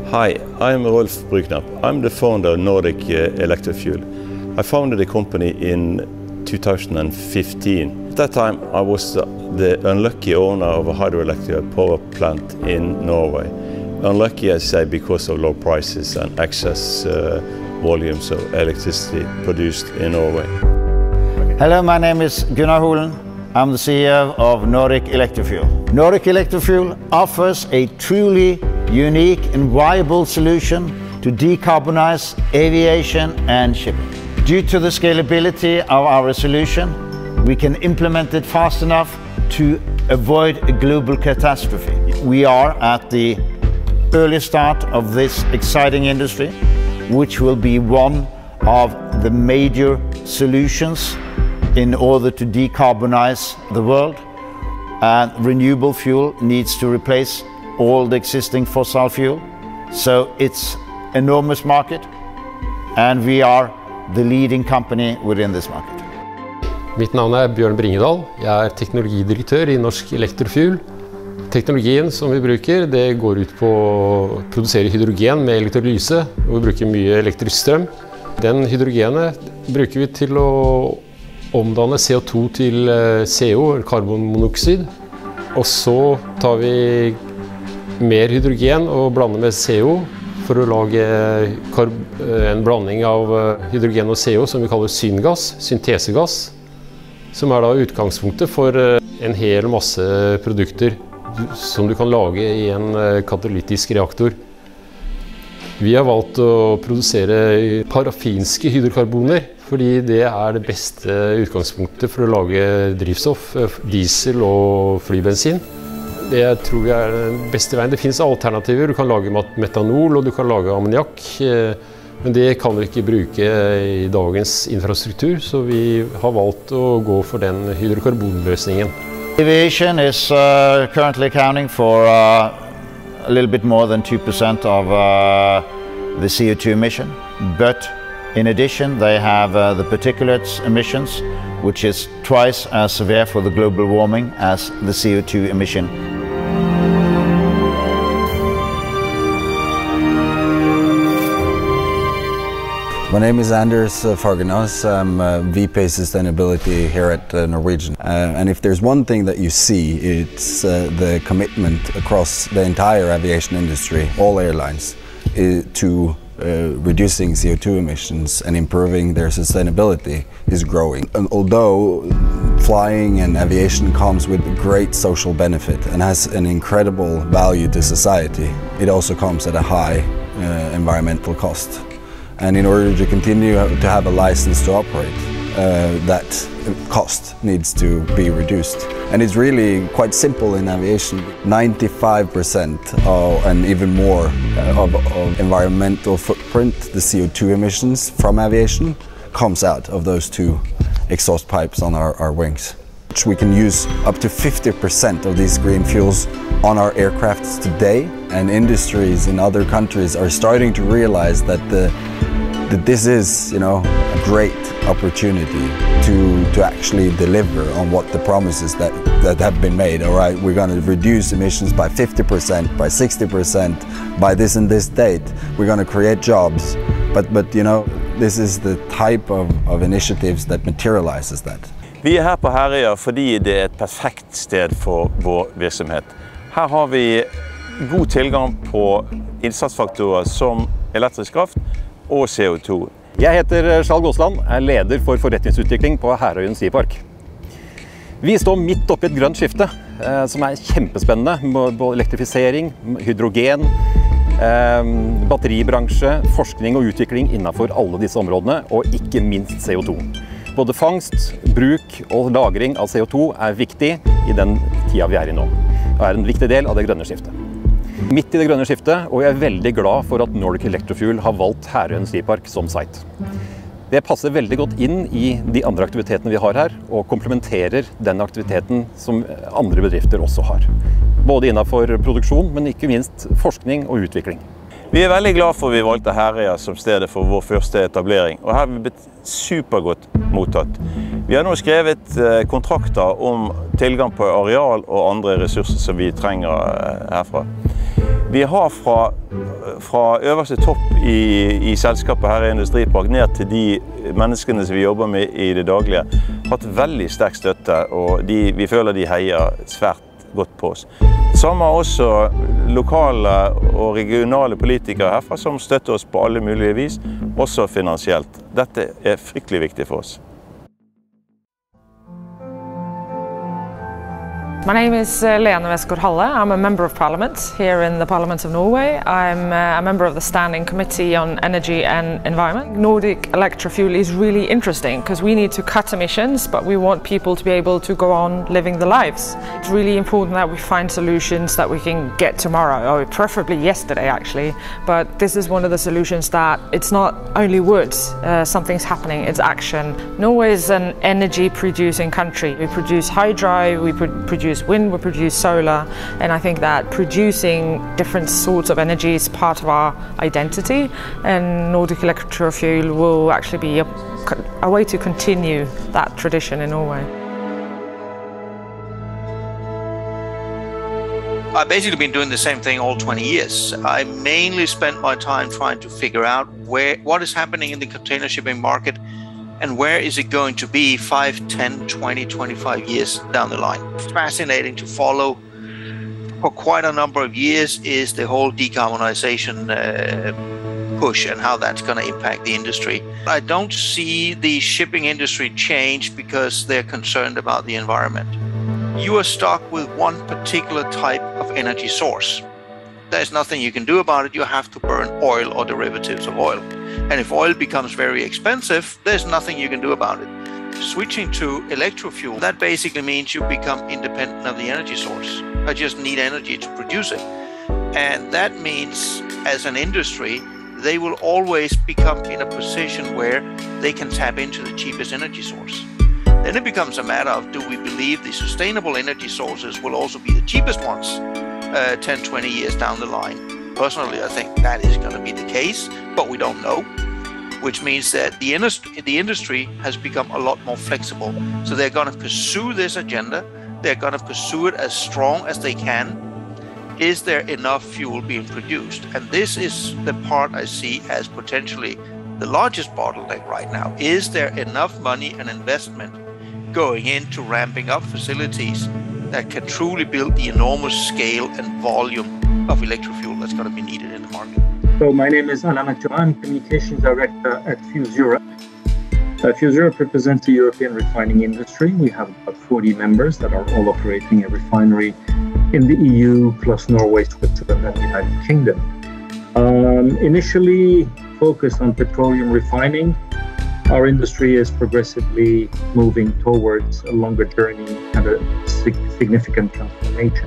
Hi, I'm Rolf Bruknapp. I'm the founder of Nordic Electrofuel. I founded the company in 2015. At that time, I was the unlucky owner of a hydroelectric power plant in Norway. Unlucky, I say, because of low prices and excess volumes of electricity produced in Norway. Hello, my name is Gunnar Holen. I'm the CEO of Nordic Electrofuel. Nordic Electrofuel offers a truly unique and viable solution to decarbonize aviation and shipping. Due to the scalability of our solution, we can implement it fast enough to avoid a global catastrophe. We are at the early start of this exciting industry, which will be one of the major solutions in order to decarbonize the world. And renewable fuel needs to replace all the existing fossil fuel. So it's an enormous market, and we are the leading company within this market. Mitt navn Bjørn Bringedal. Jeg teknologidirektør I Nordic Electrofuel. Teknologien som vi bruker, det går ut på å produsere hydrogen med elektrolyse, og vi bruker mye elektrisk strøm. Den hydrogenet bruker vi til å omdanne CO2 til CO, karbonmonoksid. Og så tar vi mer hydrogen og blander med CO for å lage en blanding av hydrogen og CO som vi kaller syngass, syntesegass, som da utgangspunktet for en hel masse produkter som du kan lage I en katalytisk reaktor. Vi har valgt å produsere parafinske hydrokarboner, fordi det det beste utgangspunktet for å lage drivstoff, diesel og flybensin. Det tror jeg den beste veien. Det finnes alternativer. Du kan lage metanol og du kan lage ammoniakk, men det kan du ikke bruke I dagens infrastruktur, så vi har valgt å gå for den hydrokarbonløsningen. Aviation is currently accounting for a little bit more than 2% of the CO2 emission, but in addition they have the particulates emissions, which is twice as severe for the global warming as the CO2 emission. My name is Anders Fargenas. I'm VP Sustainability here at Norwegian. And if there's one thing that you see, it's the commitment across the entire aviation industry, all airlines, to reducing CO2 emissions and improving their sustainability is growing. And although flying and aviation comes with great social benefit and has an incredible value to society, it also comes at a high environmental cost. And in order to continue to have a license to operate, that cost needs to be reduced. And it's really quite simple in aviation. 95% and even more of environmental footprint, the CO2 emissions from aviation, comes out of those two exhaust pipes on our wings. We can use up to 50% of these green fuels on our aircrafts today, and industries in other countries are starting to realize that this is, a great opportunity to actually deliver on what the promises that have been made. All right, we're going to reduce emissions by 50%, by 60%, by this and this date. We're going to create jobs, but this is the type of initiatives that materializes that. Vi her på Herøya fordi det et perfekt sted for vår virksomhet. Her har vi god tilgang på innsatsfaktorer som elektrisk kraft og CO2. Jeg heter Skjalg Aasland, leder for forretningsutvikling på Herøya Skipark. Vi står midt oppe I et grønt skifte, som kjempespennende, både elektrifisering, hydrogen, batteribransje, forskning og utvikling innenfor alle disse områdene, og ikke minst CO2. Både fangst, bruk og lagring av CO2 viktig I den tida vi I nå, og en viktig del av det grønne skiftet. Midt I det grønne skiftet, og jeg veldig glad for at Nordic Electrofuel har valgt Herøya Skipark som site. Det passer veldig godt inn I de andre aktivitetene vi har her, og komplementerer den aktiviteten som andre bedrifter også har. Både innenfor produksjon, men ikke minst forskning og utvikling. Vi veldig glad for at vi valgte Herøya som stedet for vår første etablering, og her har vi blitt supergodt mottatt. Vi har nå skrevet kontrakter om tilgang på areal og andre ressurser som vi trenger herfra. Vi har fra fra øverste topp i selskapet her i Industripark ned til de menneskene som vi jobber med i det daglige, hatt veldig sterk støtte, og vi føler de heier svært godt på oss. Samme også lokale og regionale politikere herfra som støtter oss på alle mulige vis, også finansielt. Dette er fryktelig viktig for oss. My name is Lene Westgård-Halle. I'm a Member of Parliament here in the Parliament of Norway. I'm a member of the Standing Committee on Energy and Environment. Nordic Electrofuel is really interesting because we need to cut emissions, but we want people to be able to go on living their lives. It's really important that we find solutions that we can get tomorrow, or preferably yesterday actually. But this is one of the solutions that it's not only words, something's happening, it's action. Norway is an energy producing country. We produce hydro, we produce wind, we produce solar, and I think that producing different sorts of energy is part of our identity, and Nordic Electrofuel will actually be a way to continue that tradition in Norway. I've basically been doing the same thing all 20 years. I mainly spent my time trying to figure out what is happening in the container shipping market and where is it going to be 5, 10, 20, 25 years down the line. It's fascinating to follow for quite a number of years is the whole decarbonization push and how that's going to impact the industry. I don't see the shipping industry change because they're concerned about the environment. You are stuck with one particular type of energy source. There's nothing you can do about it. You have to burn oil or derivatives of oil. And if oil becomes very expensive, there's nothing you can do about it. Switching to electrofuel, that basically means you become independent of the energy source. I just need energy to produce it. And that means, as an industry, they will always become in a position where they can tap into the cheapest energy source. Then it becomes a matter of, do we believe the sustainable energy sources will also be the cheapest ones 10, 20 years down the line? Personally, I think that is going to be the case, but we don't know, which means that the industry has become a lot more flexible. So they're going to pursue this agenda. They're going to pursue it as strong as they can. Is there enough fuel being produced? And this is the part I see as potentially the largest bottleneck right now. Is there enough money and investment going into ramping up facilities that can truly build the enormous scale and volume of electrofuel that's going to be needed in the market? So my name is Alain Mathieu. I'm Communications Director at Fuse Europe. Fuse Europe represents the European refining industry. We have about 40 members that are all operating a refinery in the EU, plus Norway, Switzerland, and the United Kingdom. Initially focused on petroleum refining, our industry is progressively moving towards a longer journey and a significant transformation.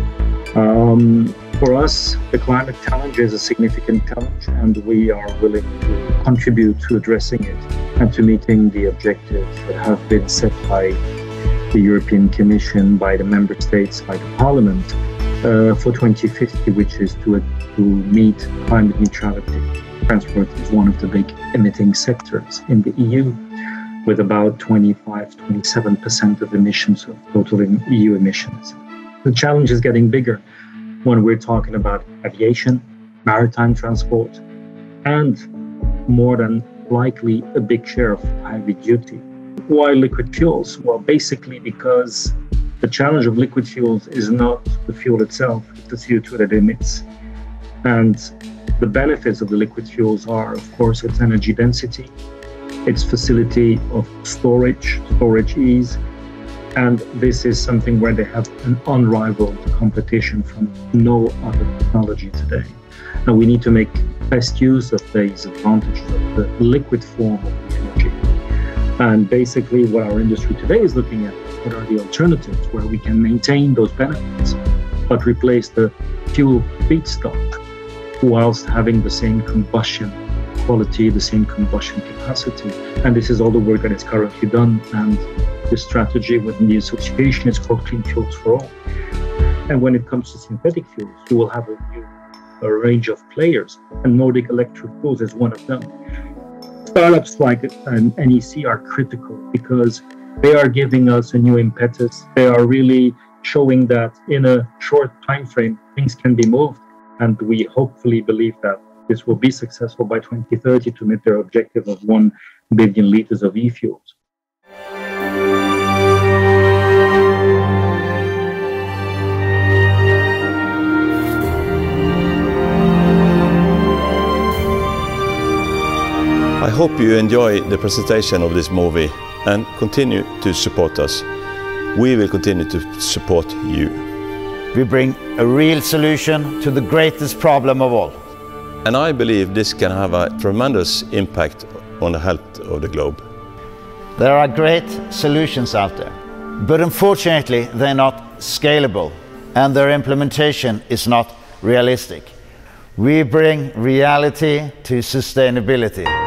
For us, the climate challenge is a significant challenge, and we are willing to contribute to addressing it and to meeting the objectives that have been set by the European Commission, by the Member States, by the Parliament for 2050, which is to meet climate neutrality. Transport is one of the big emitting sectors in the EU, with about 25-27% of emissions of total EU emissions. The challenge is getting bigger when we're talking about aviation, maritime transport, and more than likely a big share of heavy duty. Why liquid fuels? Well, basically because the challenge of liquid fuels is not the fuel itself, it's the CO2 that it emits. And the benefits of the liquid fuels are, of course, its energy density, its facility of storage ease, and this is something where they have an unrivaled competition from no other technology today. And we need to make best use of these advantages of the liquid form of the energy. And basically what our industry today is looking at, what are the alternatives where we can maintain those benefits, but replace the fuel feedstock whilst having the same combustion quality, the same combustion capacity. And this is all the work that is currently done. And the strategy within the association is called Clean Fuels for All. And when it comes to synthetic fuels, you will have a range of players, and Nordic Electrofuel is one of them. Startups like NEC are critical because they are giving us a new impetus. They are really showing that in a short time frame, things can be moved. And we hopefully believe that this will be successful by 2030 to meet their objective of 1 billion liters of e-fuels. I hope you enjoy the presentation of this movie and continue to support us. We will continue to support you. We bring a real solution to the greatest problem of all. And I believe this can have a tremendous impact on the health of the globe. There are great solutions out there, but unfortunately they're not scalable and their implementation is not realistic. We bring reality to sustainability.